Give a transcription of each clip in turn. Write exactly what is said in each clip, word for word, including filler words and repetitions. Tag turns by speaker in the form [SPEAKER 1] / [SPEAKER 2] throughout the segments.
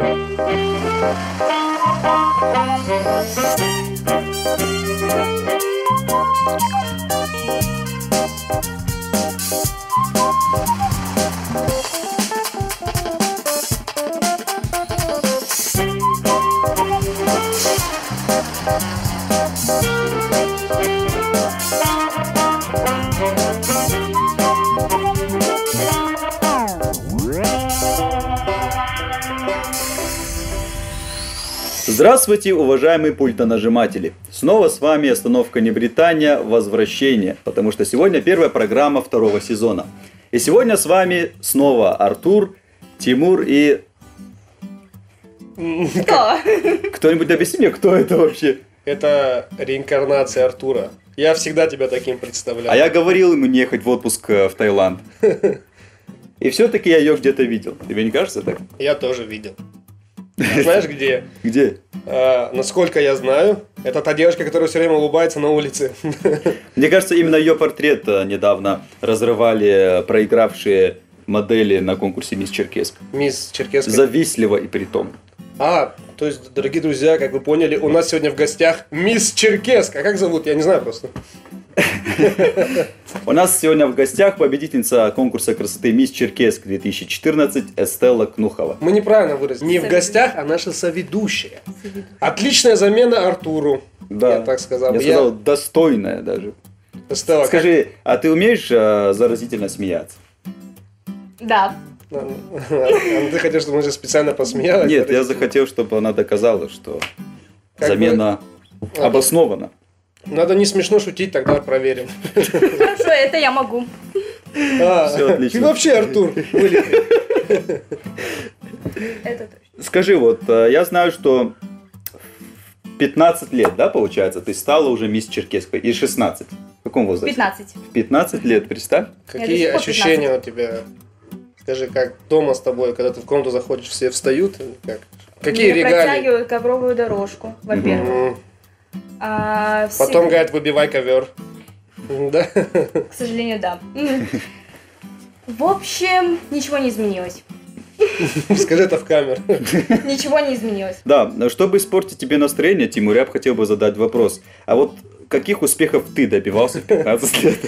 [SPEAKER 1] Здравствуйте, уважаемые пультонажиматели! Снова с вами остановка не Британия, возвращение, потому что сегодня первая программа второго сезона. И сегодня с вами снова Артур, Тимур и...
[SPEAKER 2] Кто?
[SPEAKER 1] Кто-нибудь объясни мне, кто это вообще?
[SPEAKER 3] Это реинкарнация Артура. Я всегда тебя таким представлял.
[SPEAKER 1] А я говорил ему не ехать в отпуск в Таиланд. И все-таки я ее где-то видел. Тебе не кажется так?
[SPEAKER 3] Я тоже видел. А знаешь где?
[SPEAKER 1] Где?
[SPEAKER 3] А, насколько я знаю, это та девушка, которая все время улыбается на улице.
[SPEAKER 1] Мне кажется, именно ее портрет недавно разрывали проигравшие модели на конкурсе Мисс Черкесск.
[SPEAKER 3] Мисс Черкесск.
[SPEAKER 1] Завистливо и притом.
[SPEAKER 3] А, то есть, дорогие друзья, как вы поняли, у нас сегодня в гостях Мисс Черкесск. А как зовут? Я не знаю просто.
[SPEAKER 1] У нас сегодня в гостях победительница конкурса красоты Мисс Черкесск две тысячи четырнадцать Эстелла Кнухова.
[SPEAKER 3] Мы неправильно выразили. Не в гостях, а наша соведущая. Отличная замена Артуру.
[SPEAKER 1] Да,
[SPEAKER 3] я так сказал.
[SPEAKER 1] Я сказал, достойная даже.
[SPEAKER 3] Эстелла,
[SPEAKER 1] скажи, как... а ты умеешь а, заразительно смеяться?
[SPEAKER 2] Да.
[SPEAKER 3] А ты хотел, чтобы мы сейчас специально посмеялась?
[SPEAKER 1] Нет, я захотел, чтобы она доказала, что
[SPEAKER 3] как
[SPEAKER 1] замена
[SPEAKER 3] бы...
[SPEAKER 1] обоснована.
[SPEAKER 3] Надо не смешно шутить, тогда проверим.
[SPEAKER 2] Хорошо, это я могу.
[SPEAKER 3] А,
[SPEAKER 1] все отлично.
[SPEAKER 3] Ты вообще, Артур, вылитый.
[SPEAKER 2] Это точно.
[SPEAKER 1] Скажи, вот я знаю, что в пятнадцать лет, да, получается, ты стала уже Мисс Черкесск, и шестнадцать. В каком возрасте?
[SPEAKER 2] пятнадцать.
[SPEAKER 1] В пятнадцать лет, представь.
[SPEAKER 3] Какие ощущения у тебя? Скажи, как дома с тобой, когда ты в комнату заходишь, все встают? Как? Какие
[SPEAKER 2] Мне
[SPEAKER 3] регалии?
[SPEAKER 2] протягивают ковровую дорожку, во-первых.
[SPEAKER 3] М.
[SPEAKER 2] А, все-
[SPEAKER 3] Потом, говорят, выбивай ковер. Да?
[SPEAKER 2] К сожалению, да. В общем, ничего не изменилось.
[SPEAKER 3] Скажи это в камеру.
[SPEAKER 2] Ничего не изменилось.
[SPEAKER 1] Да, чтобы испортить тебе настроение, Тимур, я бы хотел бы задать вопрос. А вот каких успехов ты добивался в пятнадцать лет?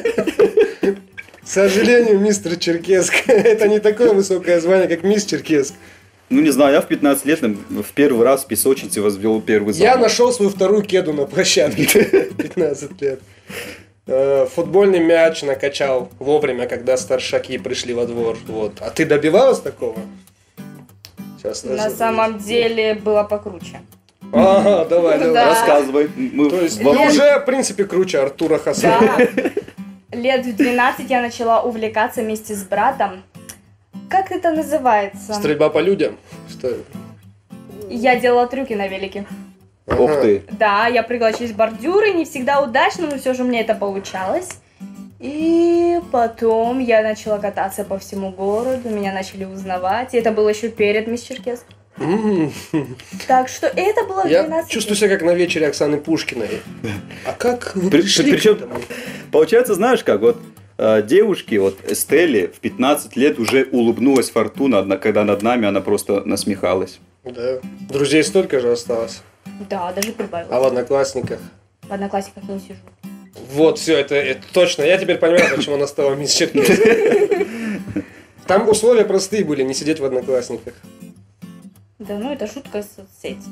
[SPEAKER 3] К сожалению, мистер Черкесск, это не такое высокое звание, как мисс Черкесск.
[SPEAKER 1] Ну, не знаю, я в пятнадцать лет в первый раз в песочнице возвел первый замок.
[SPEAKER 3] Я нашел свою вторую кеду на площадке в пятнадцать лет. Футбольный мяч накачал вовремя, когда старшаки пришли во двор. Вот. А ты добивалась такого? Сейчас,
[SPEAKER 2] На самом деле было покруче.
[SPEAKER 3] Ага, давай, давай.
[SPEAKER 2] Да.
[SPEAKER 1] Рассказывай. Мы
[SPEAKER 3] То есть,
[SPEAKER 1] во-
[SPEAKER 3] ну, уже, в принципе, круче Артура Хасана.
[SPEAKER 2] Да. Лет в двенадцать я начала увлекаться вместе с братом. Как это называется?
[SPEAKER 3] Стрельба по людям? Что?
[SPEAKER 2] Я делала трюки на велике.
[SPEAKER 1] Ух
[SPEAKER 3] Ага.
[SPEAKER 1] ты.
[SPEAKER 2] Да, я прыгала через бордюры, не всегда удачно, но все же у меня это получалось. И потом я начала кататься по всему городу, меня начали узнавать. И это было еще перед Мисс Черкесск.
[SPEAKER 3] М.
[SPEAKER 2] Так что это было в
[SPEAKER 3] Я
[SPEAKER 2] двенадцать
[SPEAKER 3] чувствую
[SPEAKER 2] лет.
[SPEAKER 3] себя как на вечере Оксаны Пушкиной. А как вы
[SPEAKER 1] При-
[SPEAKER 3] пришли
[SPEAKER 1] причем-
[SPEAKER 3] к этому?
[SPEAKER 1] Получается, знаешь как, вот э, девушки, вот Эстелле в пятнадцать лет уже улыбнулась Фортуна, одна- когда над нами она просто насмехалась.
[SPEAKER 3] Да. Друзей столько же осталось.
[SPEAKER 2] Да, даже прибавилось.
[SPEAKER 3] А в Одноклассниках?
[SPEAKER 2] В Одноклассниках я не сижу.
[SPEAKER 3] Вот, все, это, это точно. Я теперь понимаю, почему она стала мисс Черкесск. Там условия простые были, не сидеть в Одноклассниках.
[SPEAKER 2] Да ну это жуткая соцсеть.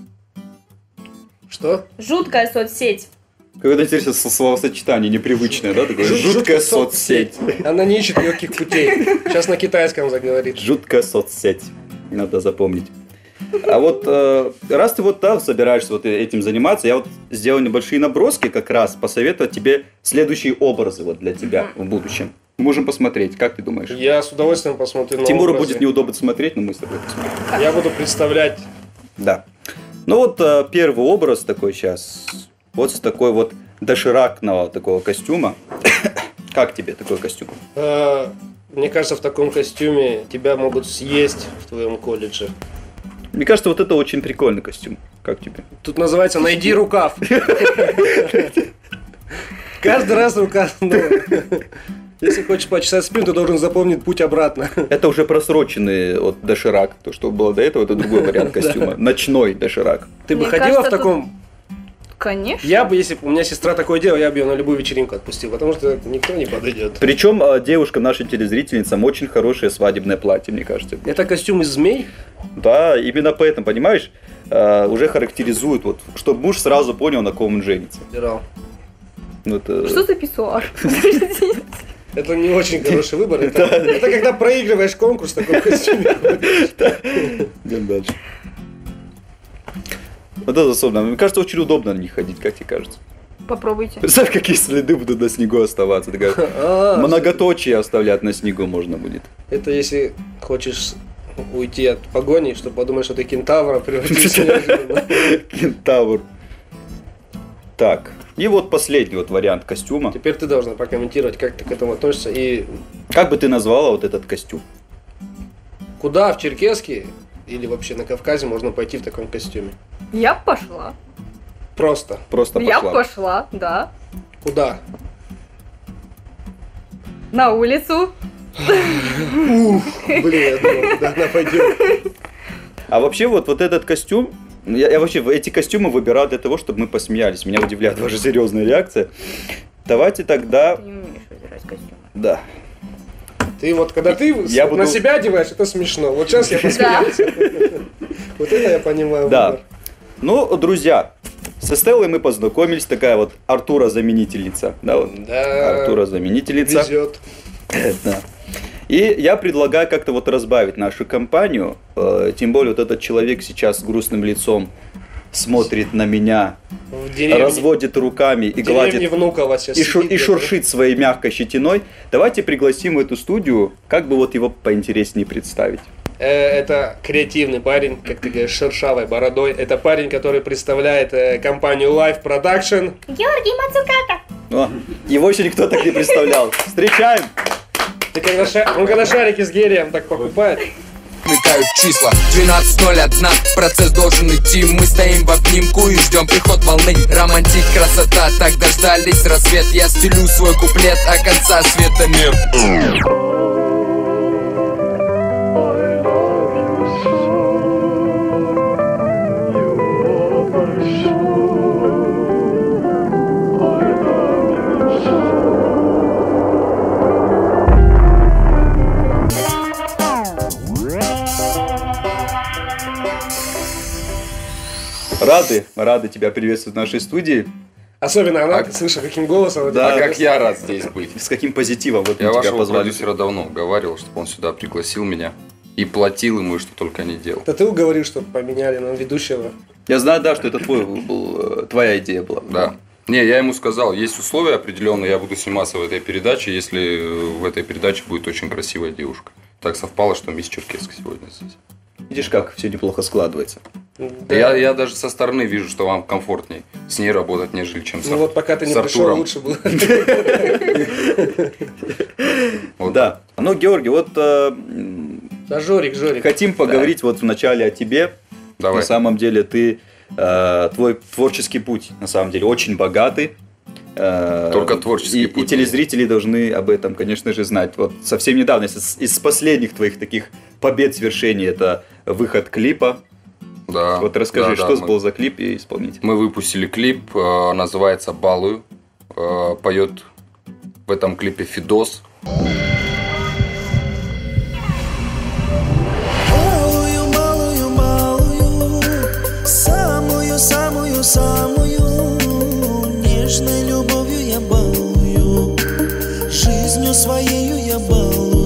[SPEAKER 3] Что?
[SPEAKER 2] Жуткая соцсеть.
[SPEAKER 1] Какое-то интересное со- словосочетание, непривычное, да? Такое
[SPEAKER 3] Жут-
[SPEAKER 1] жуткая соцсеть.
[SPEAKER 3] Она не ищет легких путей. Сейчас на китайском заговорит.
[SPEAKER 1] Жуткая соцсеть. Надо запомнить. А вот э, раз ты вот так собираешься вот этим заниматься, я вот сделал небольшие наброски как раз, посоветовать тебе следующие образы вот для тебя в будущем. Можем посмотреть, как ты думаешь?
[SPEAKER 3] Я с удовольствием посмотрю на
[SPEAKER 1] Тимуру
[SPEAKER 3] образы.
[SPEAKER 1] будет неудобно смотреть, но мы с тобой посмотрим.
[SPEAKER 3] Я буду представлять.
[SPEAKER 1] Да. Ну вот э, первый образ такой сейчас, вот с такой вот доширакного такого костюма. Как тебе такой костюм?
[SPEAKER 3] э, Мне кажется, в таком костюме тебя могут съесть в твоем колледже.
[SPEAKER 1] Мне кажется, вот это очень прикольный костюм. Как тебе?
[SPEAKER 3] Тут называется «Найди рукав». Каждый раз рукав новый. Если хочешь почесать спину, ты должен запомнить путь обратно.
[SPEAKER 1] Это уже просроченный вот доширак. То, что было до этого, это другой вариант костюма. Ночной доширак.
[SPEAKER 3] Ты бы
[SPEAKER 2] Мне
[SPEAKER 3] ходила
[SPEAKER 2] кажется,
[SPEAKER 3] в таком...
[SPEAKER 2] Конечно.
[SPEAKER 3] Я бы, если бы у меня сестра такое делала, я бы ее на любую вечеринку отпустил, потому что никто не подойдет.
[SPEAKER 1] Причем девушкам, нашим телезрительницам, очень хорошее свадебное платье, мне кажется.
[SPEAKER 3] Это костюм из змей?
[SPEAKER 1] Да, именно поэтому, понимаешь, уже характеризует, вот, чтобы муж сразу понял, на ком он женится.
[SPEAKER 3] Выбирал.
[SPEAKER 1] Ну, это...
[SPEAKER 2] Что за писсуар?
[SPEAKER 3] Это не очень хороший выбор. Это, это когда проигрываешь конкурс в таком костюме.
[SPEAKER 1] Идем дальше. Вот это особенно. Мне кажется, очень удобно на них ходить, как тебе кажется?
[SPEAKER 2] Попробуйте.
[SPEAKER 1] Представь, какие следы будут на снегу оставаться. Такая
[SPEAKER 3] А,
[SPEAKER 1] многоточие оставлять на снегу можно будет.
[SPEAKER 3] Это если хочешь уйти от погони, чтобы подумать, что ты кентавра превратился неожиданно.
[SPEAKER 1] Кентавр. Так, и вот последний вот вариант костюма.
[SPEAKER 3] Теперь ты должна прокомментировать, как ты к этому относишься и
[SPEAKER 1] Как бы ты назвала вот этот костюм?
[SPEAKER 3] куда в Черкесске или вообще на Кавказе можно пойти в таком костюме?
[SPEAKER 2] Я пошла.
[SPEAKER 3] Просто.
[SPEAKER 1] Просто
[SPEAKER 2] Я
[SPEAKER 1] пошла.
[SPEAKER 2] пошла, да.
[SPEAKER 3] Куда?
[SPEAKER 2] На улицу.
[SPEAKER 3] Ух, блин, я думал, куда она пойдет.
[SPEAKER 1] А вообще вот, вот этот костюм, я, я вообще эти костюмы выбирал для того, чтобы мы посмеялись. Меня удивляет ваша серьезная реакция. Давайте тогда...
[SPEAKER 2] Ты не умеешь выбирать костюмы.
[SPEAKER 1] Да.
[SPEAKER 3] Ты вот, когда ты
[SPEAKER 1] Я
[SPEAKER 3] на
[SPEAKER 1] буду-
[SPEAKER 3] себя одеваешь, это смешно. Вот сейчас я посмеялся. Вот это я понимаю.
[SPEAKER 1] Да.
[SPEAKER 3] выбор.
[SPEAKER 1] Ну, друзья, со Стеллой мы познакомились. Такая вот Артура-заменительница. Да, вот.
[SPEAKER 3] Да.
[SPEAKER 1] Артура-заменительница.
[SPEAKER 3] Везет.
[SPEAKER 1] Да. И я предлагаю как-то вот разбавить нашу компанию. Э, Тем более вот этот человек сейчас с грустным лицом смотрит на меня,
[SPEAKER 3] В деревне.
[SPEAKER 1] разводит руками и
[SPEAKER 3] В деревне
[SPEAKER 1] гладит
[SPEAKER 3] Внуково сейчас
[SPEAKER 1] и, шу-
[SPEAKER 3] сидит
[SPEAKER 1] и
[SPEAKER 3] где-то.
[SPEAKER 1] шуршит своей мягкой щетиной. Давайте пригласим в эту студию, как бы вот его поинтереснее представить.
[SPEAKER 3] Э, Это креативный парень, как ты говоришь, с шершавой бородой. Это парень, который представляет э, компанию Live Production.
[SPEAKER 2] Георгий Мацуката.
[SPEAKER 1] О, его еще никто так не представлял. Встречаем!
[SPEAKER 3] Ты когда, ша- он когда шарики с гелием так покупает.
[SPEAKER 4] Мелькают числа двенадцать ноль один. Процесс должен идти. Мы стоим в обнимку и ждем приход волны. Романтик, красота, так дождались рассвет. Я стелю свой куплет, а конца света нет.
[SPEAKER 1] Рады, рады тебя приветствовать в нашей студии.
[SPEAKER 3] Особенно она,
[SPEAKER 5] А-
[SPEAKER 3] ты слышишь, каким голосом это
[SPEAKER 1] Да,
[SPEAKER 5] А
[SPEAKER 3] говорит.
[SPEAKER 5] как я рад здесь быть.
[SPEAKER 1] С каким позитивом вот мы
[SPEAKER 5] Я
[SPEAKER 1] тебя
[SPEAKER 5] вашего
[SPEAKER 1] позвали.
[SPEAKER 5] продюсера давно уговаривал, чтобы он сюда пригласил меня. И платил ему, и что только не делал.
[SPEAKER 3] Это ты уговорил, чтобы поменяли нам ведущего.
[SPEAKER 1] Я знаю, да, что это твой был, э, твоя идея была.
[SPEAKER 5] Да. Не, я ему сказал, есть условия определенные, я буду сниматься в этой передаче, если в этой передаче будет очень красивая девушка. Так совпало, что мисс Черкесск сегодня здесь.
[SPEAKER 1] Видишь, как все неплохо складывается.
[SPEAKER 3] Да.
[SPEAKER 5] Я, я даже со стороны вижу, что вам комфортней с ней работать, нежели чем с,
[SPEAKER 3] Ну вот пока ты не
[SPEAKER 5] с
[SPEAKER 3] пришел,
[SPEAKER 5] Артуром.
[SPEAKER 3] лучше было.
[SPEAKER 5] Вот.
[SPEAKER 1] Да. Ну, Георгий, вот э, м,
[SPEAKER 3] Да, Жорик, Жорик.
[SPEAKER 1] хотим поговорить вот вначале о тебе.
[SPEAKER 5] Давай.
[SPEAKER 1] На самом деле ты, э, твой творческий путь, на самом деле, очень богатый. Э,
[SPEAKER 5] Только творческий
[SPEAKER 1] и,
[SPEAKER 5] путь.
[SPEAKER 1] И телезрители должны об этом, конечно же, знать. Вот совсем недавно, из, из последних твоих таких побед, свершений, это выход клипа.
[SPEAKER 5] Да.
[SPEAKER 1] Вот расскажи,
[SPEAKER 5] Да,
[SPEAKER 1] что
[SPEAKER 5] да,
[SPEAKER 1] это
[SPEAKER 5] мы-
[SPEAKER 1] был за клип и исполнитель.
[SPEAKER 5] Мы выпустили клип, э, называется «Балую». Э, поет в этом клипе Фидос.
[SPEAKER 6] Малую, малую, малую, самую, самую, самую, нежной любовью я балую, жизнью своею я балую.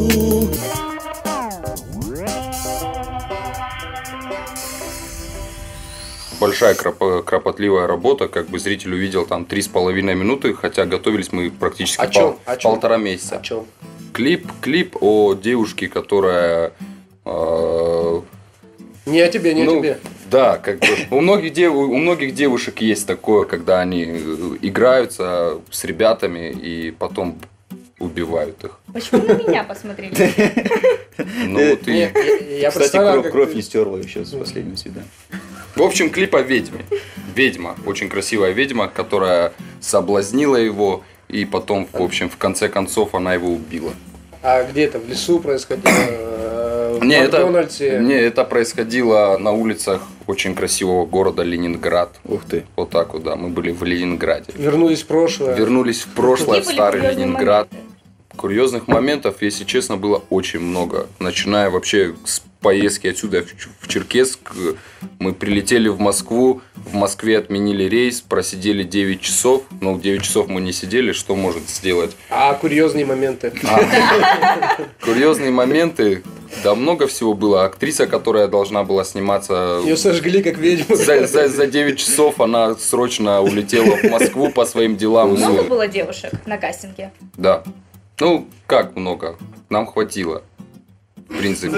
[SPEAKER 5] Большая кропо- кропотливая работа, как бы зритель увидел там три с половиной минуты, хотя готовились мы практически
[SPEAKER 3] О
[SPEAKER 5] пол-
[SPEAKER 3] чем? О чем?
[SPEAKER 5] полтора месяца.
[SPEAKER 3] О чем?
[SPEAKER 5] Клип, клип о девушке, которая э,
[SPEAKER 3] Не о тебе, не
[SPEAKER 5] ну,
[SPEAKER 3] о тебе.
[SPEAKER 5] да, как бы у многих, дев- у многих девушек есть такое, когда они э, играются с ребятами и потом убивают их.
[SPEAKER 2] Почему на меня посмотрели?
[SPEAKER 5] Ну,
[SPEAKER 1] Э,
[SPEAKER 5] ты...
[SPEAKER 3] Не, я, я
[SPEAKER 1] Кстати,
[SPEAKER 3] представляю,
[SPEAKER 1] кровь,
[SPEAKER 3] как
[SPEAKER 1] кровь
[SPEAKER 3] ты-
[SPEAKER 1] не стерла еще с последнего свидания.
[SPEAKER 5] В общем, клип о ведьме. Ведьма, очень красивая ведьма, которая соблазнила его И потом, в общем, в конце концов, она его убила.
[SPEAKER 3] А где это, в лесу происходило? э, В
[SPEAKER 5] Не, это,
[SPEAKER 3] Макдональдсе?
[SPEAKER 5] не, это происходило на улицах очень красивого города Ленинград.
[SPEAKER 1] Ух ты.
[SPEAKER 5] Вот так вот, да, мы были в Ленинграде.
[SPEAKER 3] Вернулись в прошлое.
[SPEAKER 5] Вернулись в прошлое, в
[SPEAKER 2] Какие были
[SPEAKER 5] старый
[SPEAKER 2] курьезные
[SPEAKER 5] Ленинград.
[SPEAKER 2] моменты?
[SPEAKER 5] Курьезных моментов, если честно, было очень много. Начиная вообще с поездки отсюда в Черкесск. Мы прилетели в Москву. В Москве отменили рейс, просидели девять часов. Ну, девять часов мы не сидели, что может сделать?
[SPEAKER 3] А курьезные моменты?
[SPEAKER 5] А, курьезные моменты. Да, много всего было. Актриса, которая должна была сниматься...
[SPEAKER 3] Ее сожгли как ведьму.
[SPEAKER 5] За, за, за девять часов она срочно улетела в Москву по своим делам.
[SPEAKER 2] Много было девушек на кастинге?
[SPEAKER 5] Да. Ну, как много? Нам хватило. В принципе.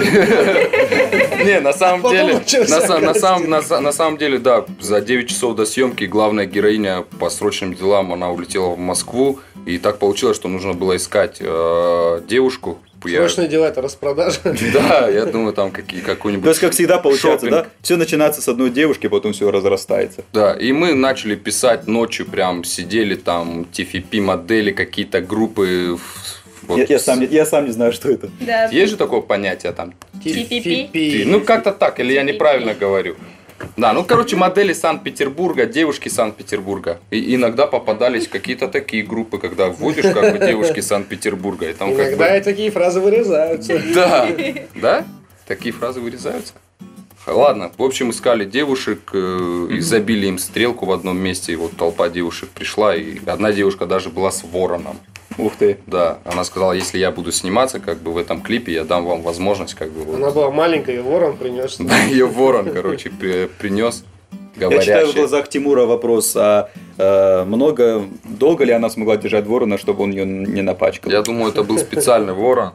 [SPEAKER 5] Не, на самом деле, на самом на самом деле, да, за девять часов до съемки главная героиня по срочным делам, она улетела в Москву, и так получилось, что нужно было искать девушку.
[SPEAKER 3] Срочные дела, это распродажа.
[SPEAKER 5] Да, я думаю, там какие какой-нибудь.
[SPEAKER 1] То есть, как всегда получается,
[SPEAKER 5] шопинг.
[SPEAKER 1] да? Все начинается с одной девушки, потом все разрастается.
[SPEAKER 5] Да, и мы начали писать ночью, прям сидели там, ти эф пи модели, какие-то группы. Вот.
[SPEAKER 1] Я, я, сам, не- я сам не знаю, что это.
[SPEAKER 2] Да.
[SPEAKER 5] Есть же такое понятие там?
[SPEAKER 2] ти пи пи.
[SPEAKER 5] Ти- Ну, как-то так, или я неправильно говорю. Да, ну, короче, модели Санкт-Петербурга, девушки Санкт-Петербурга. И иногда попадались какие-то такие группы, когда вводишь как бы девушки Санкт-Петербурга. И там как
[SPEAKER 3] Иногда
[SPEAKER 5] бы...
[SPEAKER 3] и такие фразы вырезаются.
[SPEAKER 5] Да, да? Такие фразы вырезаются? Ладно, в общем, искали девушек, э, и забили им стрелку в одном месте, и вот толпа девушек пришла, и одна девушка даже была с вороном.
[SPEAKER 1] Ух ты.
[SPEAKER 5] Да, она сказала, если я буду сниматься как бы в этом клипе, я дам вам возможность как бы... вот».
[SPEAKER 3] Она была маленькая, и ворон принес.
[SPEAKER 5] Да, ее ворон, короче, при- принес
[SPEAKER 1] Я читаю в
[SPEAKER 5] говорящий.
[SPEAKER 1] глазах Тимура вопрос, а э, много, долго ли она смогла держать ворона, чтобы он ее не напачкал?
[SPEAKER 5] Я думаю, это был специальный ворон,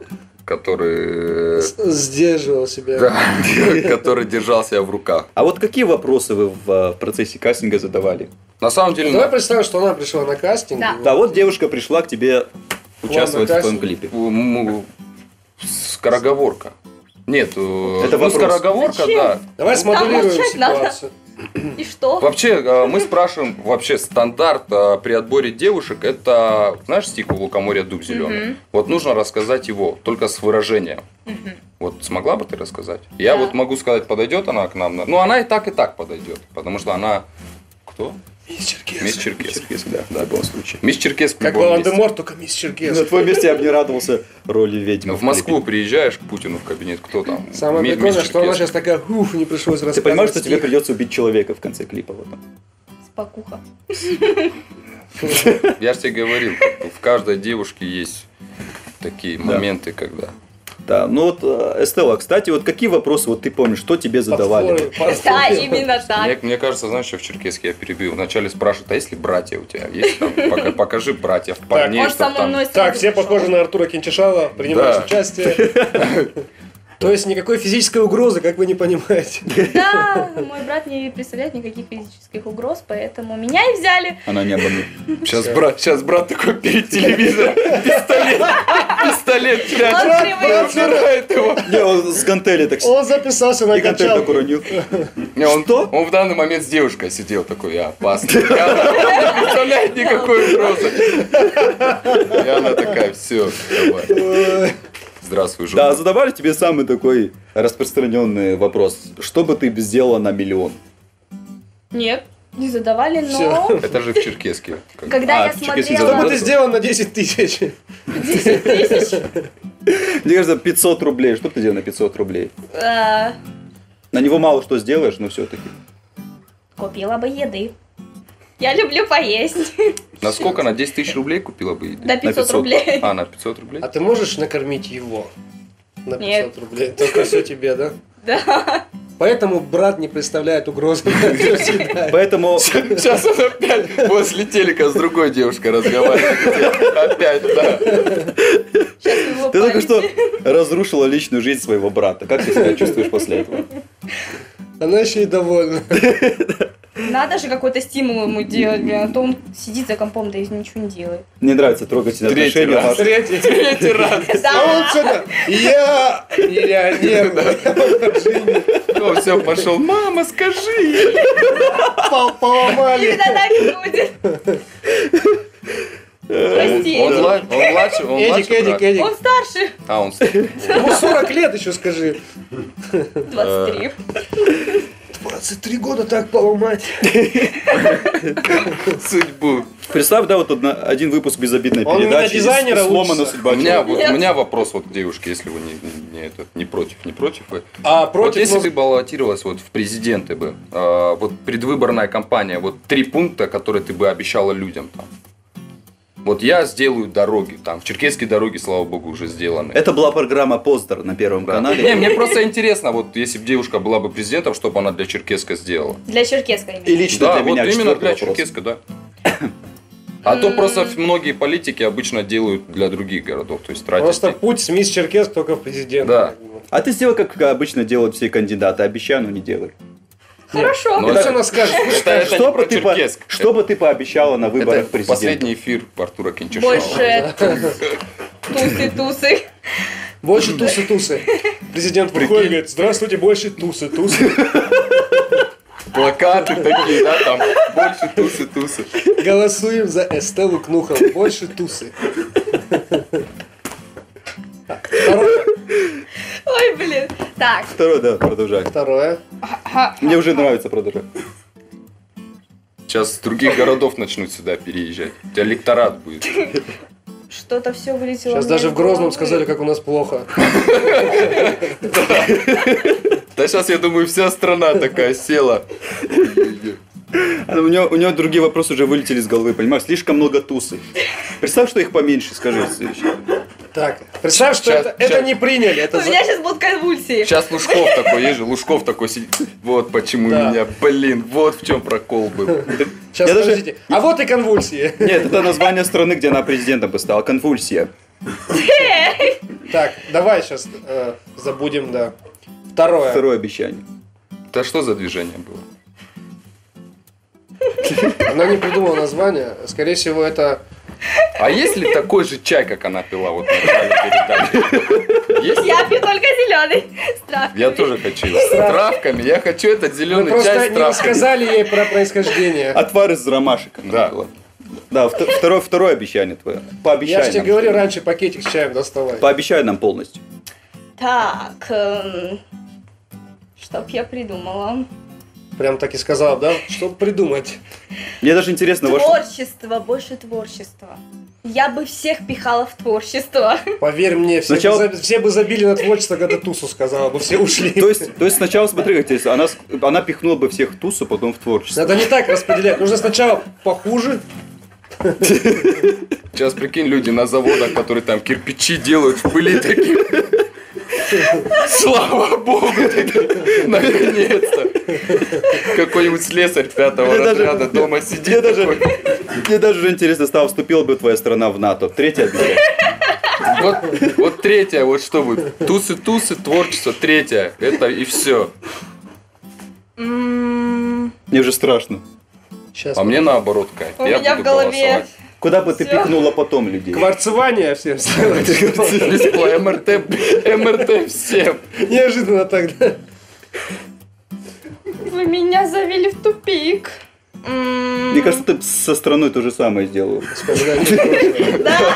[SPEAKER 5] который...
[SPEAKER 3] С- Сдерживал себя.
[SPEAKER 5] Да, который держал себя в руках.
[SPEAKER 1] А вот какие вопросы вы в, э, в процессе кастинга задавали?
[SPEAKER 5] На самом деле...
[SPEAKER 3] Давай представим, что она пришла на кастинг.
[SPEAKER 2] Да.
[SPEAKER 1] Да, вот девушка пришла к тебе участвовать в твоем
[SPEAKER 3] кастинг.
[SPEAKER 1] клипе.
[SPEAKER 5] м, скороговорка. Нет, э,
[SPEAKER 1] Это
[SPEAKER 5] ну,
[SPEAKER 1] вопрос.
[SPEAKER 5] скороговорка,
[SPEAKER 2] Зачем?
[SPEAKER 5] да.
[SPEAKER 3] Давай
[SPEAKER 2] Там
[SPEAKER 3] смоделируем
[SPEAKER 2] молчать надо.
[SPEAKER 3] ситуацию.
[SPEAKER 2] И что?
[SPEAKER 5] Вообще, э, мы спрашиваем, вообще стандарт э, при отборе девушек, это, знаешь, стих у лукоморья дуб зеленый?
[SPEAKER 2] Мгм.
[SPEAKER 5] Вот нужно рассказать его, только с выражением.
[SPEAKER 2] Мгм.
[SPEAKER 5] Вот смогла бы ты рассказать? Я
[SPEAKER 2] Да.
[SPEAKER 5] вот могу сказать, подойдет она к нам? на- Ну, она и так, и так подойдет, потому что она... Кто?
[SPEAKER 3] Мисс Черкес.
[SPEAKER 5] Мисс Черкес.
[SPEAKER 1] Черкесск, да, в любом случае.
[SPEAKER 5] Мисс Черкес в
[SPEAKER 3] Как
[SPEAKER 5] любом месте.
[SPEAKER 3] Волан-де-Морт, только мисс Черкес.
[SPEAKER 1] На твоем месте я бы не радовался роли ведьмы.
[SPEAKER 5] Ну, в Москву приезжаешь к Путину в кабинет, кто там?
[SPEAKER 3] Самое
[SPEAKER 5] Ми- мисс
[SPEAKER 3] прикольное, что она
[SPEAKER 5] Черкес.
[SPEAKER 3] сейчас такая, ух, не пришлось рассказывать.
[SPEAKER 1] Ты понимаешь, что тебе
[SPEAKER 3] стих.
[SPEAKER 1] придется убить человека в конце клипа? Вот.
[SPEAKER 2] Спокуха.
[SPEAKER 5] Я же тебе говорил, в каждой девушке есть такие моменты, когда...
[SPEAKER 1] Да, ну вот, э, Эстелла, кстати, вот какие вопросы, вот ты помнишь, что тебе задавали?
[SPEAKER 3] Портфолио, портфолио.
[SPEAKER 2] Да, именно так.
[SPEAKER 5] Мне, мне кажется, знаешь, что в Черкесске я перебил. Вначале спрашивают, а есть ли братья у тебя? Есть там? Пока- Покажи братьев, парней,
[SPEAKER 2] Он
[SPEAKER 5] чтоб
[SPEAKER 2] со
[SPEAKER 5] там...
[SPEAKER 2] мной
[SPEAKER 3] Так,
[SPEAKER 2] сразу
[SPEAKER 3] все
[SPEAKER 2] пришел.
[SPEAKER 3] похожи на Артура Кинчишала, принимаешь
[SPEAKER 5] Да.
[SPEAKER 3] участие. То есть никакой физической угрозы, как вы не понимаете.
[SPEAKER 2] Да, мой брат не представляет никаких физических угроз, поэтому меня и взяли.
[SPEAKER 1] Она не обо мне.
[SPEAKER 5] Сейчас брат, сейчас брат такой перед телевизором, пистолет, пистолет прячет, убирает его.
[SPEAKER 1] Не, он с гантели так
[SPEAKER 3] Он записался на
[SPEAKER 1] и гантель так
[SPEAKER 3] качалку.
[SPEAKER 1] уронил.
[SPEAKER 5] Не, он,
[SPEAKER 1] Что?
[SPEAKER 5] он в данный момент с девушкой сидел такой, я опасный. И она не представляет никакой угрозы. И она такая, все, давай. Здравствуй, жена.
[SPEAKER 1] Да, задавали тебе самый такой распространенный вопрос. Что бы ты сделала на миллион?
[SPEAKER 2] Нет, не задавали, но
[SPEAKER 3] Всё.
[SPEAKER 5] Это же в Черкесске. Как-
[SPEAKER 2] когда
[SPEAKER 1] А,
[SPEAKER 2] я
[SPEAKER 1] в Черкеске
[SPEAKER 3] Что бы
[SPEAKER 2] смотрела
[SPEAKER 3] ты сделал на десять тысяч?
[SPEAKER 2] десять тысяч,
[SPEAKER 1] Мне кажется, пятьсот рублей. Что бы ты делал на пятьсот рублей?
[SPEAKER 2] э,
[SPEAKER 1] На него мало что сделаешь, но все-таки.
[SPEAKER 2] купила бы еды. Я люблю поесть.
[SPEAKER 5] На сколько? На десять тысяч рублей купила бы еды?
[SPEAKER 2] До пятьсот
[SPEAKER 1] пятьсот.
[SPEAKER 2] рублей.
[SPEAKER 5] А, на пятьсот рублей?
[SPEAKER 3] А ты можешь накормить его? На
[SPEAKER 2] Нет.
[SPEAKER 3] пятьсот рублей. Только все тебе, да?
[SPEAKER 2] Да.
[SPEAKER 3] Поэтому брат не представляет угрозы.
[SPEAKER 1] Поэтому
[SPEAKER 5] Сейчас он опять возле телека с другой девушкой разговаривает. Опять, да.
[SPEAKER 2] Сейчас его
[SPEAKER 1] ты только
[SPEAKER 2] память.
[SPEAKER 1] что разрушила личную жизнь своего брата. Как ты себя чувствуешь после этого?
[SPEAKER 3] Она еще и довольна.
[SPEAKER 2] Надо же какой-то стимул ему делать, блин, а то он сидит за компом, да и ничего не делает.
[SPEAKER 1] Мне нравится трогательное
[SPEAKER 5] Третий
[SPEAKER 1] отношение
[SPEAKER 5] раз.
[SPEAKER 1] ваше.
[SPEAKER 3] Третий.
[SPEAKER 5] Третий раз.
[SPEAKER 3] А он что-то, я миллионер,
[SPEAKER 5] Ну, все, пошел. Мама, скажи.
[SPEAKER 3] поломали.
[SPEAKER 2] Именно так и будет. Прости,
[SPEAKER 5] Он,
[SPEAKER 2] Эдик.
[SPEAKER 5] мла- он младший, он
[SPEAKER 3] Эдик,
[SPEAKER 5] младший
[SPEAKER 3] Эдик,
[SPEAKER 5] брат?
[SPEAKER 3] Эдик.
[SPEAKER 2] Он старше.
[SPEAKER 5] А, он старший.
[SPEAKER 3] Ему сорок лет еще скажи.
[SPEAKER 2] двадцать три.
[SPEAKER 3] двадцать три года так поломать.
[SPEAKER 5] Судьбу.
[SPEAKER 1] Представь, да, вот одна- один выпуск безобидной
[SPEAKER 3] Он
[SPEAKER 1] передачи.
[SPEAKER 3] на дизайнера
[SPEAKER 1] и сломана
[SPEAKER 3] учится.
[SPEAKER 1] судьба
[SPEAKER 5] У меня,
[SPEAKER 1] человека.
[SPEAKER 5] вот,
[SPEAKER 2] Нет.
[SPEAKER 5] у меня вопрос вот к девушке, если вы не, не, не этот, не против, не против вы.
[SPEAKER 3] А
[SPEAKER 5] Вот
[SPEAKER 3] против
[SPEAKER 5] если
[SPEAKER 3] нас-
[SPEAKER 5] ты баллотировалась вот в президенты бы, а, вот предвыборная кампания, вот три пункта, которые ты бы обещала людям там. Вот я сделаю дороги, там, в Черкесские дороги, слава богу, уже сделаны.
[SPEAKER 1] Это была программа «Постер» на Первом
[SPEAKER 5] Да.
[SPEAKER 1] канале.
[SPEAKER 5] Не, мне просто интересно, вот если бы девушка была бы президентом, что бы она для Черкеска сделала.
[SPEAKER 2] Для Черкеска именно.
[SPEAKER 1] И лично
[SPEAKER 5] Да,
[SPEAKER 1] для
[SPEAKER 5] вот
[SPEAKER 1] меня
[SPEAKER 5] именно
[SPEAKER 1] четвертый
[SPEAKER 5] для
[SPEAKER 1] вопрос.
[SPEAKER 5] Черкеска, да. А то просто многие политики обычно делают для других городов, то есть тратят.
[SPEAKER 3] Просто
[SPEAKER 5] деньги.
[SPEAKER 3] путь с мисс Черкесск только в президент.
[SPEAKER 5] Да.
[SPEAKER 1] А ты сделай, как обычно делают все кандидаты. Обещаю, но не делай.
[SPEAKER 2] Хорошо.
[SPEAKER 5] Но
[SPEAKER 3] Это
[SPEAKER 5] это-
[SPEAKER 3] все нас скажет.
[SPEAKER 5] это- это
[SPEAKER 1] что,
[SPEAKER 5] не
[SPEAKER 1] бы
[SPEAKER 5] про
[SPEAKER 1] ты по-
[SPEAKER 5] Черкесск.
[SPEAKER 1] что бы ты пообещала на выборах
[SPEAKER 5] Это
[SPEAKER 1] президента?
[SPEAKER 5] последний эфир Артура Кинчашова.
[SPEAKER 2] Больше тусы-тусы.
[SPEAKER 3] Больше тусы-тусы. Президент выходит и говорит, здравствуйте, больше тусы-тусы.
[SPEAKER 5] Плакаты такие, да, там больше тусы-тусы.
[SPEAKER 3] Голосуем за Эстеллу Кнухов. Больше тусы. Второе.
[SPEAKER 2] Ой, блин. Так.
[SPEAKER 1] Второе, да, продолжай.
[SPEAKER 3] Второе.
[SPEAKER 1] Мне уже нравится продолжать.
[SPEAKER 5] Сейчас с других городов начнут сюда переезжать. У тебя электорат будет.
[SPEAKER 2] Что-то все вылетело.
[SPEAKER 3] Сейчас
[SPEAKER 2] у меня
[SPEAKER 3] даже
[SPEAKER 2] из
[SPEAKER 3] в Грозном
[SPEAKER 2] головы.
[SPEAKER 3] сказали, как у нас плохо.
[SPEAKER 5] Да сейчас, я думаю, вся страна такая села.
[SPEAKER 1] А у него, у него другие вопросы уже вылетели из головы, понимаешь? Слишком много тусы. Представь, что их поменьше, скажи следующее.
[SPEAKER 3] Так, представь, что
[SPEAKER 5] Щас,
[SPEAKER 3] это, это
[SPEAKER 5] щас.
[SPEAKER 3] не приняли. Это
[SPEAKER 2] У
[SPEAKER 3] за-
[SPEAKER 2] меня сейчас будут конвульсии.
[SPEAKER 5] Сейчас Лужков такой, есть же, Лужков такой сидит. Вот почему
[SPEAKER 3] Да.
[SPEAKER 5] меня, блин, вот в чем прокол был.
[SPEAKER 3] Сейчас,
[SPEAKER 1] Я даже-
[SPEAKER 3] подождите. А вот и конвульсии.
[SPEAKER 1] Нет, это название страны, где она президентом бы стала. Конвульсия.
[SPEAKER 3] Так, давай сейчас забудем, да. Второе.
[SPEAKER 1] Второе обещание.
[SPEAKER 5] Да что за движение было?
[SPEAKER 3] Она не придумала название. Скорее всего, это...
[SPEAKER 5] А есть ли такой же чай, как она пила вот в начале передачи? Есть?
[SPEAKER 2] Я пью только зеленый. Страх.
[SPEAKER 5] Я тоже хочу. С травками. Я хочу этот
[SPEAKER 3] Мы
[SPEAKER 5] зеленый
[SPEAKER 3] просто
[SPEAKER 5] чай с
[SPEAKER 3] не
[SPEAKER 5] травками.
[SPEAKER 3] рассказали ей про происхождение.
[SPEAKER 1] Отвар из ромашек. она
[SPEAKER 5] Да.
[SPEAKER 1] пила. Да, вто- второе, второе обещание твое. Пообещай
[SPEAKER 3] Я же тебе
[SPEAKER 1] нам,
[SPEAKER 3] говорил
[SPEAKER 1] что-
[SPEAKER 3] раньше, пакетик с чаем доставай.
[SPEAKER 1] Пообещай нам полностью.
[SPEAKER 2] Так. эм, Чтоб я придумала.
[SPEAKER 3] Прям так и сказал, да? Что придумать?
[SPEAKER 1] Мне даже интересно, ваше...
[SPEAKER 2] Творчество, больше творчества. Я бы всех пихала в творчество.
[SPEAKER 3] Поверь мне, все,
[SPEAKER 1] Сначала-
[SPEAKER 3] бы, за- все бы забили на творчество, когда Тусу сказала бы, все ушли.
[SPEAKER 1] То есть, то есть сначала, смотри, как тебе, она, с- она пихнула бы всех в тусу, потом в творчество.
[SPEAKER 3] Надо не так распределять. Нужно сначала похуже.
[SPEAKER 5] Сейчас прикинь, люди на заводах, которые там кирпичи делают в пыли такие. Слава богу, такие, наконец-то. Какой-нибудь слесарь пятого
[SPEAKER 1] Мне даже-
[SPEAKER 5] разряда дома
[SPEAKER 1] Мне
[SPEAKER 5] сидит
[SPEAKER 1] даже,
[SPEAKER 5] такой.
[SPEAKER 1] мне даже уже интересно стало, вступила бы твоя страна в НАТО. Третье обещание.
[SPEAKER 5] Вот, вот третье, вот что будет. Тусы-тусы, творчество, третье. Это и все.
[SPEAKER 2] М,
[SPEAKER 1] Мне уже страшно.
[SPEAKER 3] Сейчас.
[SPEAKER 5] А мне наоборот кайф.
[SPEAKER 2] У
[SPEAKER 5] Я
[SPEAKER 2] меня в
[SPEAKER 5] буду
[SPEAKER 2] голове.
[SPEAKER 5] голосовать.
[SPEAKER 1] Куда бы ты
[SPEAKER 2] Всё.
[SPEAKER 1] пихнула потом людей?
[SPEAKER 3] Кварцевание всем сделать.
[SPEAKER 5] Бесплатно. МРТ, МРТ всем.
[SPEAKER 3] Неожиданно тогда.
[SPEAKER 2] Вы меня завели в тупик. М,
[SPEAKER 1] Мне кажется, ты со страной то же самое сделала.
[SPEAKER 2] Да.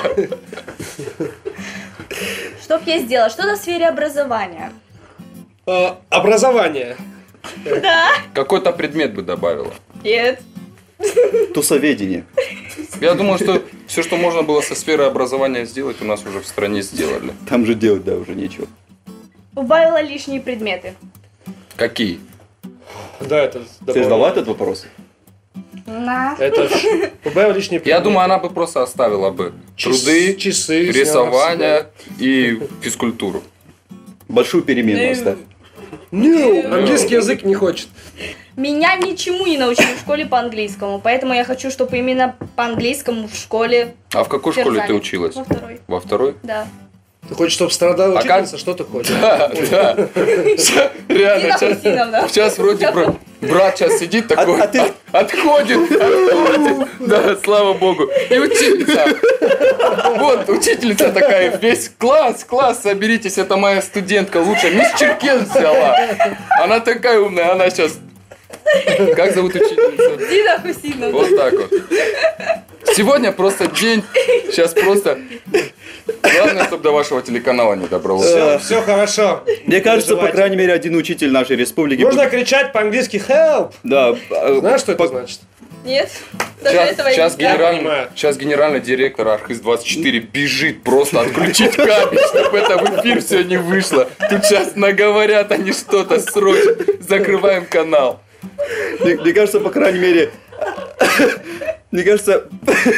[SPEAKER 2] Что б я сделала? Что-то в сфере образования.
[SPEAKER 3] А, Образование.
[SPEAKER 2] Да.
[SPEAKER 5] Какой-то предмет бы добавила.
[SPEAKER 2] Нет.
[SPEAKER 1] Тусоведение.
[SPEAKER 5] Я думаю, что все, что можно было со сферы образования сделать, у нас уже в стране сделали.
[SPEAKER 1] Там же делать, да, уже нечего.
[SPEAKER 2] Убавила лишние предметы.
[SPEAKER 5] Какие?
[SPEAKER 3] Да, это...
[SPEAKER 1] Ты ждала этот вопрос?
[SPEAKER 2] На.
[SPEAKER 3] Это ж- убавил лишний
[SPEAKER 5] Я
[SPEAKER 3] предмет.
[SPEAKER 5] думаю, она бы просто оставила бы
[SPEAKER 3] Час-
[SPEAKER 5] труды,
[SPEAKER 3] часы,
[SPEAKER 5] рисование и физкультуру.
[SPEAKER 1] Большую перемену
[SPEAKER 2] Ну,
[SPEAKER 1] оставь.
[SPEAKER 3] Ну, английский язык не хочет.
[SPEAKER 2] Меня ничему не научили в школе по английскому, поэтому я хочу, чтобы именно по английскому в школе.
[SPEAKER 5] А в какой школе
[SPEAKER 2] держали.
[SPEAKER 5] ты училась?
[SPEAKER 2] Во второй.
[SPEAKER 5] Во второй?
[SPEAKER 2] Да.
[SPEAKER 3] Ты хочешь, чтобы страдала
[SPEAKER 5] А
[SPEAKER 3] учительница? Что ты хочешь?
[SPEAKER 5] Да, да. Реально,
[SPEAKER 2] Дина
[SPEAKER 5] сейчас,
[SPEAKER 2] Хусиновна.
[SPEAKER 5] сейчас вроде бра- брат сейчас сидит такой,
[SPEAKER 1] А- а ты-
[SPEAKER 5] от- отходит, отходит. Да, слава богу. И учительница. Вот, учительница такая, весь класс, класс, соберитесь, это моя студентка лучшая. Мисс Черкес взяла. Она такая умная, она сейчас... Как зовут учительницу?
[SPEAKER 2] Дина Хусиновна.
[SPEAKER 5] Вот так вот. Сегодня просто день, сейчас просто... Главное, чтобы до вашего телеканала не добралось.
[SPEAKER 3] Все, все хорошо.
[SPEAKER 1] Мне кажется, по
[SPEAKER 3] Переживайте.
[SPEAKER 1] крайней мере, один учитель нашей республики...
[SPEAKER 3] Можно
[SPEAKER 1] будет-
[SPEAKER 3] кричать по-английски help.
[SPEAKER 1] Да. э,
[SPEAKER 3] Знаешь, что это
[SPEAKER 1] по-
[SPEAKER 3] значит?
[SPEAKER 2] Нет, даже
[SPEAKER 5] Сейчас,
[SPEAKER 2] этого я
[SPEAKER 5] сейчас,
[SPEAKER 2] не знаю.
[SPEAKER 3] понимаю.
[SPEAKER 5] генеральный, сейчас генеральный директор Архыз двадцать четыре бежит просто отключить кабель, чтобы это в эфир все не вышло. Тут сейчас наговорят они что-то срочно. Закрываем канал.
[SPEAKER 1] Мне, мне кажется, по крайней мере... Мне кажется...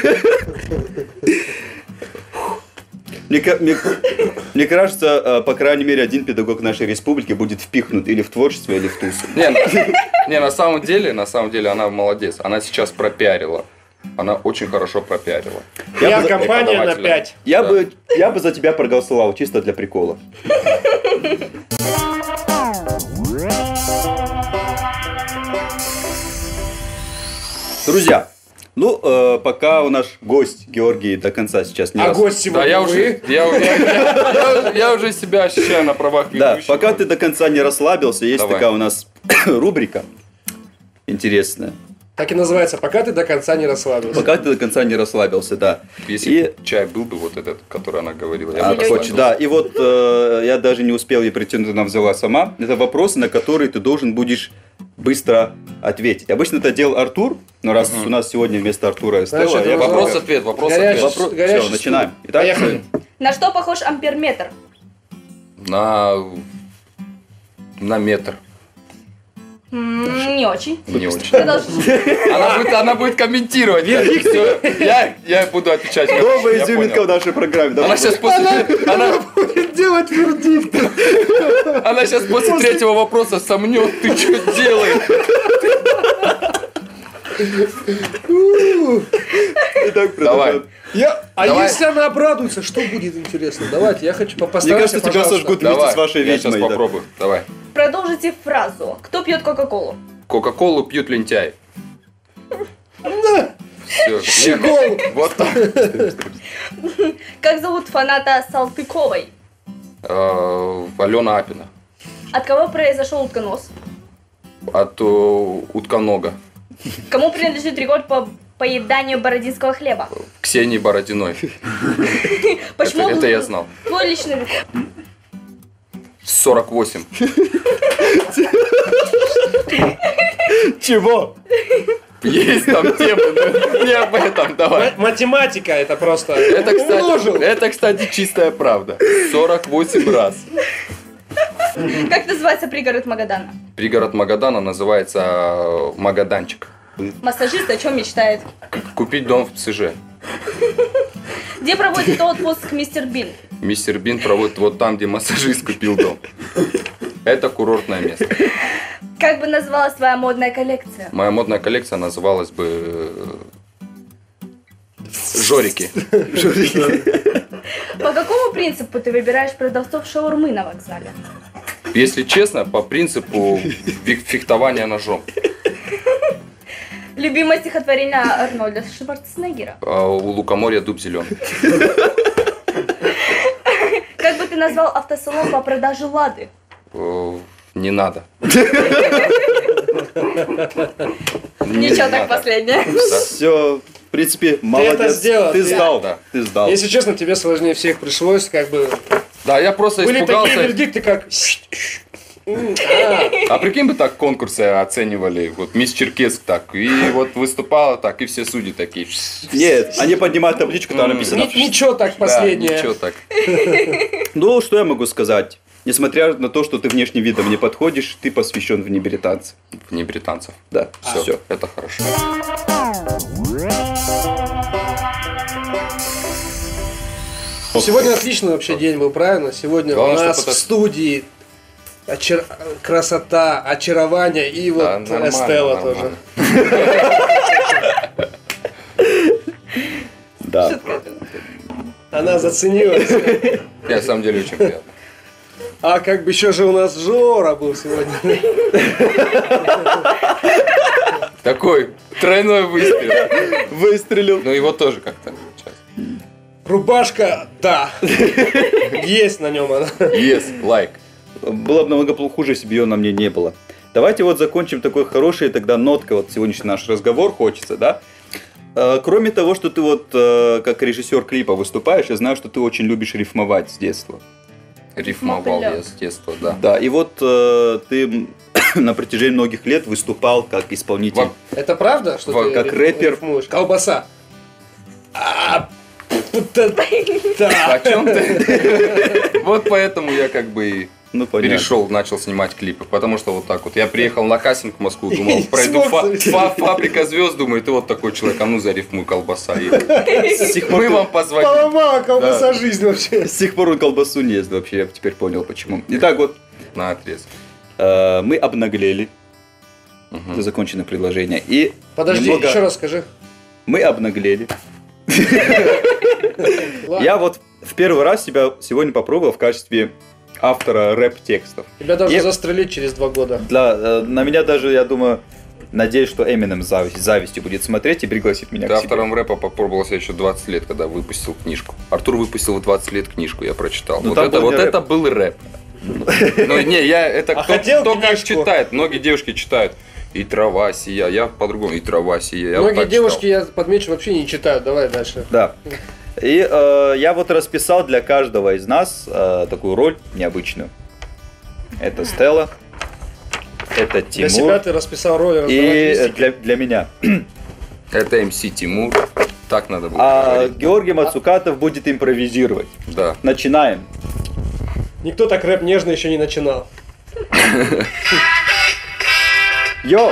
[SPEAKER 1] Мне, ка- мне, мне кажется, э, по крайней мере, один педагог нашей республики будет впихнут или в творчество, или в тусу.
[SPEAKER 5] Не, на, не, на самом деле, на самом деле она молодец. Она сейчас пропиарила. Она очень хорошо пропиарила.
[SPEAKER 3] Я,
[SPEAKER 1] Я бы-
[SPEAKER 3] компания на
[SPEAKER 5] преподавателя.
[SPEAKER 3] пять.
[SPEAKER 1] Я,
[SPEAKER 5] Да.
[SPEAKER 1] бы, я бы за тебя проголосовал, чисто для прикола. Друзья, ну, э, пока у наш гость Георгий до конца сейчас не
[SPEAKER 3] А
[SPEAKER 1] рас-
[SPEAKER 3] гость
[SPEAKER 5] Да,
[SPEAKER 3] сегодня
[SPEAKER 5] я
[SPEAKER 3] вы.
[SPEAKER 5] уже, я, я- я- я уже- я уже себя ощущаю на правах
[SPEAKER 1] Да,
[SPEAKER 5] ведущего.
[SPEAKER 1] пока ты до конца не расслабился, есть
[SPEAKER 5] Давай.
[SPEAKER 1] такая у нас рубрика интересная.
[SPEAKER 3] Так и называется, пока ты до конца не расслабился.
[SPEAKER 1] Пока ты до конца не расслабился, да.
[SPEAKER 5] Если
[SPEAKER 1] И-
[SPEAKER 5] бы чай был бы вот этот, который она говорила, я
[SPEAKER 1] А,
[SPEAKER 5] бы
[SPEAKER 1] хочешь,
[SPEAKER 5] расслабился.
[SPEAKER 1] да, и вот э, я даже не успел ей прийти, она взяла сама. Это вопросы, на которые ты должен будешь быстро ответить. Обычно это делал Артур, но раз у нас сегодня вместо Артура Стелла,
[SPEAKER 3] Значит,
[SPEAKER 1] я
[SPEAKER 3] вопрос-
[SPEAKER 5] Вопрос-ответ, вопрос-ответ.
[SPEAKER 3] Горячий.
[SPEAKER 1] Вопрос...
[SPEAKER 3] горячий
[SPEAKER 1] Все, начинаем. Итак,
[SPEAKER 3] Поехали.
[SPEAKER 2] На что похож амперметр?
[SPEAKER 5] На... на метр.
[SPEAKER 2] М, Не очень.
[SPEAKER 5] Не очень.
[SPEAKER 2] Продолжите.
[SPEAKER 5] Она будет, она будет комментировать. Всё, Я, я буду отвечать. как-
[SPEAKER 1] новая
[SPEAKER 5] я
[SPEAKER 1] изюминка
[SPEAKER 5] понял.
[SPEAKER 1] в нашей программе.
[SPEAKER 5] Она
[SPEAKER 1] Давай.
[SPEAKER 5] сейчас после, она,
[SPEAKER 3] Делать вердикт.
[SPEAKER 5] она сейчас после третьего вопроса сомнет, ты что делаешь?
[SPEAKER 1] Итак,
[SPEAKER 5] Давай.
[SPEAKER 1] продолжаем.
[SPEAKER 3] Я... А
[SPEAKER 5] Давай.
[SPEAKER 3] если она обрадуется, что будет интересно? Давайте, я хочу
[SPEAKER 1] Мне
[SPEAKER 3] постараться,
[SPEAKER 1] кажется, тебя
[SPEAKER 3] пожалуйста.
[SPEAKER 1] сожгут вместе
[SPEAKER 5] Давай,
[SPEAKER 1] с вашей
[SPEAKER 5] я сейчас
[SPEAKER 1] ведьмой. да.
[SPEAKER 5] попробую. Давай.
[SPEAKER 2] Продолжите фразу. Кто пьет Кока-Колу?
[SPEAKER 5] Кока-колу пьют лентяи.
[SPEAKER 3] Да.
[SPEAKER 5] Все.
[SPEAKER 3] Щегол.
[SPEAKER 5] Вот так.
[SPEAKER 2] Как зовут фаната Салтыковой?
[SPEAKER 5] Э, Алена Апина.
[SPEAKER 2] От кого произошел утконос?
[SPEAKER 5] От э, утконога.
[SPEAKER 2] Кому принадлежит рекорд по поеданию бородинского хлеба?
[SPEAKER 5] Ксении Бородиной.
[SPEAKER 2] Почему
[SPEAKER 5] это я знал.
[SPEAKER 2] Твой личный рекорд.
[SPEAKER 5] сорок восемь.
[SPEAKER 1] Чего?
[SPEAKER 5] Есть там темы, но не об этом, давай.
[SPEAKER 3] Ма- Математика это просто.
[SPEAKER 5] Это,
[SPEAKER 3] Умножил.
[SPEAKER 5] кстати, это, кстати, чистая правда. сорок восемь раз.
[SPEAKER 2] Как называется пригород Магадана?
[SPEAKER 5] Пригород Магадана называется э, Магаданчик.
[SPEAKER 2] Массажист о чем мечтает?
[SPEAKER 5] К- Купить дом в ЦЖ.
[SPEAKER 2] Где проводит отпуск мистер Бин?
[SPEAKER 5] Мистер Бин проводит вот там, где массажист купил дом. Это курортное место.
[SPEAKER 2] Как бы называлась твоя модная коллекция?
[SPEAKER 5] Моя модная коллекция называлась бы э, Жорики.
[SPEAKER 2] По какому принципу ты выбираешь продавцов шаурмы на вокзале?
[SPEAKER 5] Если честно, по принципу фех- фехтования ножом.
[SPEAKER 2] Любимое стихотворение Арнольда Шварценеггера.
[SPEAKER 5] А у лукоморья дуб зеленый.
[SPEAKER 2] Как бы ты назвал автосалон по продаже Лады?
[SPEAKER 5] Э, Не надо. Не
[SPEAKER 2] Ничего, так
[SPEAKER 5] надо.
[SPEAKER 2] последнее.
[SPEAKER 1] Все, в принципе, молодец.
[SPEAKER 3] это сделал,
[SPEAKER 1] Ты
[SPEAKER 3] ты-
[SPEAKER 1] сдал,
[SPEAKER 5] Да.
[SPEAKER 1] ты сдал.
[SPEAKER 3] Если честно, тебе сложнее всех пришлось, как бы.
[SPEAKER 5] Да, я просто
[SPEAKER 3] Были такие
[SPEAKER 5] испугался.
[SPEAKER 3] вердикты, как. М, а.
[SPEAKER 5] А прикинь бы так конкурсы оценивали, вот мисс Черкесск так, и вот выступала так, и все судьи такие.
[SPEAKER 1] Нет, они поднимают табличку, там
[SPEAKER 5] М.
[SPEAKER 1] написано.
[SPEAKER 3] Ни- Ничего так
[SPEAKER 5] Да,
[SPEAKER 3] последнее.
[SPEAKER 5] ничего так.
[SPEAKER 1] Ну, что я могу сказать? Несмотря на то, что ты внешним видом не подходишь, ты посвящен в небританцы.
[SPEAKER 5] Не британцев.
[SPEAKER 1] Да,
[SPEAKER 5] Все,
[SPEAKER 1] все.
[SPEAKER 5] это хорошо.
[SPEAKER 3] Сегодня отличный вообще день был, правильно? Сегодня
[SPEAKER 5] Главное,
[SPEAKER 3] у нас
[SPEAKER 5] чтобы
[SPEAKER 3] в
[SPEAKER 5] это-
[SPEAKER 3] студии очар- красота, очарование и вот
[SPEAKER 5] Да, нормально,
[SPEAKER 3] Эстелла
[SPEAKER 5] нормально.
[SPEAKER 3] тоже.
[SPEAKER 1] Да.
[SPEAKER 3] Она заценилась.
[SPEAKER 5] Не, на самом деле очень приятно.
[SPEAKER 3] А как бы еще же у нас Жора был сегодня.
[SPEAKER 5] Такой тройной выстрел.
[SPEAKER 1] Выстрелил.
[SPEAKER 5] Ну его тоже как-то. Сейчас.
[SPEAKER 3] Рубашка, да. Есть на нем она.
[SPEAKER 5] Yes, лайк.
[SPEAKER 1] Было бы намного хуже, если бы ее на мне не было. Давайте вот закончим такой хороший тогда ноткой, вот сегодняшний наш разговор хочется, да? э, кроме того, что ты вот э, как режиссер клипа выступаешь, я знаю, что ты очень любишь рифмовать с детства.
[SPEAKER 5] Рифмовал я с детства, да.
[SPEAKER 1] Да, и вот э, ты на протяжении многих лет выступал как исполнитель.
[SPEAKER 5] Во-
[SPEAKER 3] Это правда, что
[SPEAKER 1] Во-
[SPEAKER 3] ты
[SPEAKER 1] как
[SPEAKER 3] риф-
[SPEAKER 1] рэпер.
[SPEAKER 3] рифмуешь? Колбаса. А, п- та-
[SPEAKER 5] О чем ты? Вот поэтому я как бы и
[SPEAKER 1] Ну, понятно.
[SPEAKER 5] перешел, начал снимать клипы. Потому что вот так вот. Я приехал на кастинг в Москву, думал, пройду
[SPEAKER 3] Смог
[SPEAKER 5] фа-
[SPEAKER 3] зайти.
[SPEAKER 5] фа- фабрика звезд, думаю, ты вот такой человек, а ну зарифмуй колбаса. И
[SPEAKER 1] С тех пор
[SPEAKER 5] мы
[SPEAKER 1] ты-
[SPEAKER 5] вам позвоним.
[SPEAKER 3] Поломала колбаса жизнь вообще.
[SPEAKER 1] С тех пор он колбасу не ест вообще, я теперь понял почему. Итак, вот
[SPEAKER 5] На отрез.
[SPEAKER 1] э, мы обнаглели.
[SPEAKER 5] Мгм.
[SPEAKER 1] Это законченное предложение. И
[SPEAKER 3] Подожди,
[SPEAKER 1] немного-
[SPEAKER 3] еще раз скажи.
[SPEAKER 1] мы обнаглели.
[SPEAKER 3] Ладно.
[SPEAKER 1] Я вот в первый раз себя сегодня попробовал в качестве автора рэп-текстов.
[SPEAKER 3] Тебя должны
[SPEAKER 1] Я-
[SPEAKER 3] застрелить через два года.
[SPEAKER 1] Для, э, на меня даже, я думаю, надеюсь, что Эминем с зависть- завистью будет смотреть и пригласит меня
[SPEAKER 5] Ты
[SPEAKER 1] к себе.
[SPEAKER 5] автором рэпа попробовал себя еще двадцать лет, когда выпустил книжку. Артур выпустил в двадцать лет книжку, я прочитал.
[SPEAKER 1] Ну,
[SPEAKER 5] вот
[SPEAKER 1] там
[SPEAKER 5] это,
[SPEAKER 1] был
[SPEAKER 5] вот
[SPEAKER 1] не рэп.
[SPEAKER 5] это был рэп. Ну, не, я, это
[SPEAKER 3] А
[SPEAKER 5] кто,
[SPEAKER 3] хотел
[SPEAKER 5] кто как
[SPEAKER 3] книжку?
[SPEAKER 5] читает. Многие девушки читают. И трава сия. Я по-другому. И трава сия. Я вот
[SPEAKER 3] Многие
[SPEAKER 5] так
[SPEAKER 3] девушки,
[SPEAKER 5] читал.
[SPEAKER 3] я подмечу, вообще не читают. Давай дальше.
[SPEAKER 1] Да. И э, я вот расписал для каждого из нас э, такую роль необычную. Это Стелла, это
[SPEAKER 3] Для себя
[SPEAKER 1] Тимур
[SPEAKER 3] ты расписал роль, раздавать
[SPEAKER 1] и
[SPEAKER 3] листики.
[SPEAKER 1] для, для меня.
[SPEAKER 5] Это эм си Тимур. Так надо было
[SPEAKER 1] А
[SPEAKER 5] говорить.
[SPEAKER 1] Георгий Мацукатов будет импровизировать.
[SPEAKER 5] Да.
[SPEAKER 1] Начинаем.
[SPEAKER 3] Никто так рэп нежно еще не начинал.
[SPEAKER 1] Йо!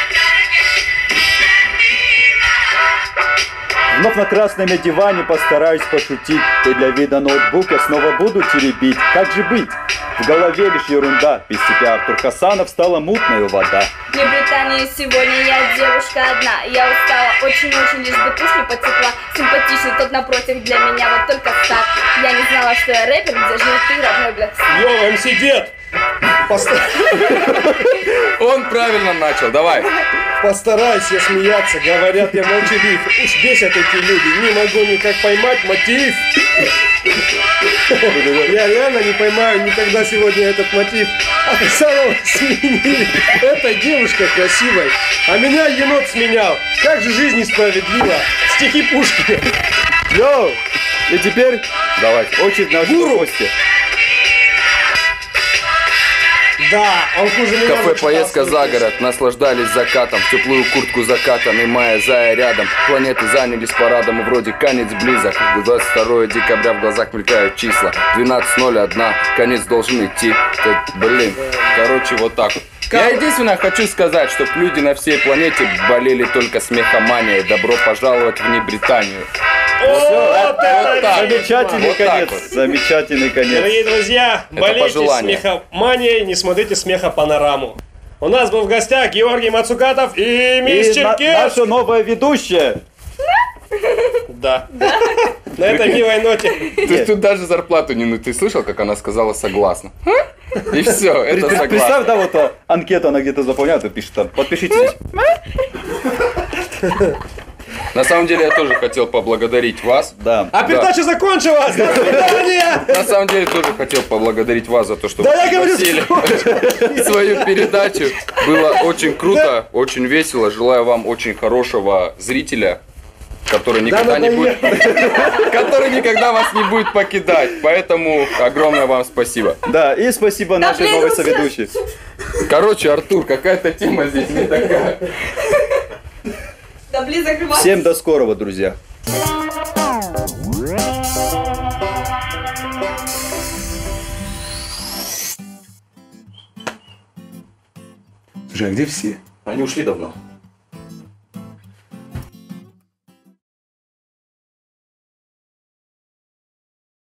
[SPEAKER 1] Вновь на красном я диване постараюсь пошутить. И для вида ноутбук я снова буду теребить. Как же быть? В голове лишь ерунда. Без тебя, Артур Хасанов, стала мутная вода.
[SPEAKER 2] Мне в Британии сегодня я девушка одна. Я устала очень-очень, лишь бы тушь не потекла. Симпатичный тот напротив для меня, вот только так. Я не знала, что я рэпер, где же ты, родной блядь.
[SPEAKER 3] Йо, эм си Дед! Поста-
[SPEAKER 5] Он правильно начал. Давай.
[SPEAKER 3] Постарайся смеяться, говорят, я молчалив. Уж бесят эти люди, не могу никак поймать мотив. Я реально не поймаю никогда сегодня этот мотив. А ты самого сменили. Эта девушка красивой, а меня енот сменял. Как же жизнь несправедлива. Стихи Пушкина.
[SPEAKER 1] Йо! И теперь
[SPEAKER 5] Давайте.
[SPEAKER 1] очередь нашего гостя.
[SPEAKER 3] Да, он хуже меня.
[SPEAKER 5] Кафе
[SPEAKER 3] зачитал
[SPEAKER 5] поездка
[SPEAKER 3] свою
[SPEAKER 5] за
[SPEAKER 3] песню.
[SPEAKER 5] город, наслаждались закатом, в теплую куртку закатанный, моя зая рядом. Планеты занялись парадом, и вроде конец близок. двадцать второе декабря в глазах мелькают числа. двенадцать ноль один, конец должен идти. Да, блин, короче, вот так вот. Я единственное хочу сказать, чтобы люди на всей планете болели только смехоманией. Добро пожаловать в Небританию.
[SPEAKER 3] Вот это
[SPEAKER 5] вот так.
[SPEAKER 1] Замечательный
[SPEAKER 5] Вот так
[SPEAKER 1] конец.
[SPEAKER 5] вот.
[SPEAKER 1] Замечательный конец.
[SPEAKER 3] Дорогие друзья,
[SPEAKER 5] Это
[SPEAKER 3] болейте
[SPEAKER 5] пожелание.
[SPEAKER 3] смехоманией, не смотрите смехопанораму. У нас был в гостях Георгий Мацукатов и
[SPEAKER 1] И
[SPEAKER 3] мисс
[SPEAKER 1] на-
[SPEAKER 3] Черкес.
[SPEAKER 1] наша новая ведущая.
[SPEAKER 3] Да. На этой милой ноте.
[SPEAKER 5] Ты тут даже зарплату не... Ну, ты слышал, как она сказала согласна? И все, это
[SPEAKER 1] Представь,
[SPEAKER 5] согласна.
[SPEAKER 1] да, вот а, анкету она где-то заполняет и пишет там, подпишитесь.
[SPEAKER 5] На самом деле я тоже хотел поблагодарить вас.
[SPEAKER 1] Да.
[SPEAKER 3] А передача закончилась. До свидания.
[SPEAKER 5] На самом деле тоже хотел поблагодарить вас за то, что
[SPEAKER 3] Да я говорю,
[SPEAKER 5] пригласили свою передачу. Было очень круто, очень весело. Желаю вам очень хорошего зрителя, который никогда не будет, который никогда вас не будет покидать. Поэтому огромное вам спасибо.
[SPEAKER 1] Да, и спасибо нашей
[SPEAKER 2] блин,
[SPEAKER 1] новой
[SPEAKER 2] ну всё.
[SPEAKER 1] соведущей.
[SPEAKER 5] Короче, Артур, какая-то тема здесь не такая.
[SPEAKER 2] Да блин, закрывай.
[SPEAKER 1] Всем до скорого, друзья.
[SPEAKER 7] Слушай, а где все?
[SPEAKER 1] Они ушли давно.